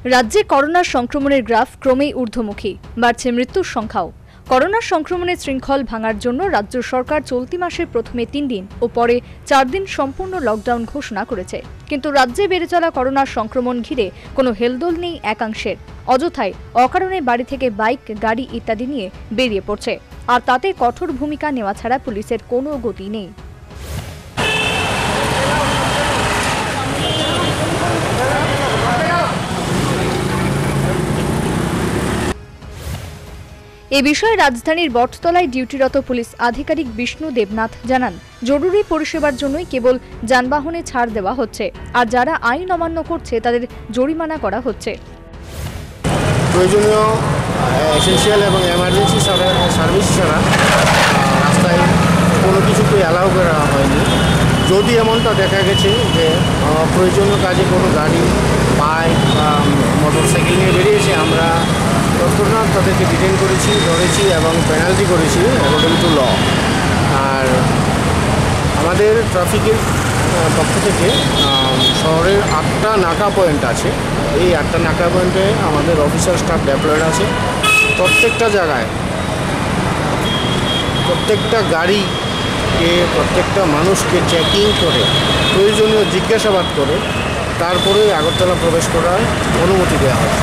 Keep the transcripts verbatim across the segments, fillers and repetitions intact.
রাজ্যে করোনার সংক্রমণের গ্রাফ ক্রমেই ঊর্ধ্বমুখী, বাড়ছে মৃত্যুর সংখ্যাও। করোনার সংক্রমণের শৃঙ্খল ভাঙার জন্য রাজ্য সরকার চলতি মাসের প্রথমে তিন দিন ও পরে চার দিন সম্পূর্ণ লকডাউন ঘোষণা করেছে। কিন্তু রাজ্যে বেড়ে চলা করোনার সংক্রমণ ঘিরে কোনো হেলদোল নেই একাংশের। অযথায় অকারণে বাড়ি থেকে বাইক, গাড়ি ইত্যাদি নিয়ে বেরিয়ে পড়ছে, আর তাতে কঠোর ভূমিকা নেওয়া ছাড়া পুলিশের কোনো গতি নেই। এ বিষয়ে রাজধানীর বটতলায় ডিউটিরত পুলিশ আধিকারিক বিষ্ণু দেবনাথ জানান, জরুরি পরিষেবার জন্যই কেবল যানবাহনে ছাড় দেওয়া হচ্ছে, আর যারা আইন অমান্য করছে তাদের জরিমানা করা হচ্ছে। প্রয়োজনীয় এসেন্সিয়াল এবং এমার্জেন্সি সার্ভিস ছাড়া রাস্তায় কোনো কিছুকে অ্যালাউ করা হয়নি। যদি এমনটা দেখা গেছে যে প্রয়োজনীয় কাজে কোনো গাড়ি, বাইক বা মোটরসাইকেল নিয়ে বেরিয়েছে, আমরা তৎক্ষণাৎ তাদেরকে ডিটেইন করেছি, ধরেছি এবং পেনাল্টি করেছি অ্যাকর্ডিং টু ল। আর আমাদের ট্রাফিকের পক্ষ থেকে শহরের আটটা নাকা পয়েন্ট আছে। এই আটটা নাকা পয়েন্টে আমাদের অফিসার স্টাফ ডেপ্লয়েড আছে। প্রত্যেকটা জায়গায় প্রত্যেকটা গাড়িকে, প্রত্যেকটা মানুষকে চেকিং করে প্রয়োজনীয় জিজ্ঞাসাবাদ করে তারপরে আগরতলা প্রবেশ করার অনুমতি দেওয়া হয়।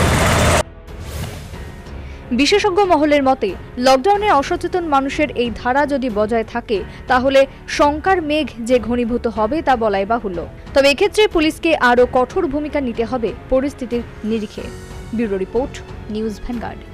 বিশেষজ্ঞ মহলের মতে, লকডাউনে অসচেতন মানুষের এই ধারা যদি বজায় থাকে তাহলে শঙ্কার মেঘ যে ঘনীভূত হবে তা বলাই বাহুল্য। তবে এক্ষেত্রে পুলিশকে আরও কঠোর ভূমিকা নিতে হবে পরিস্থিতির নিরিখে। Bureau report, news vanguard.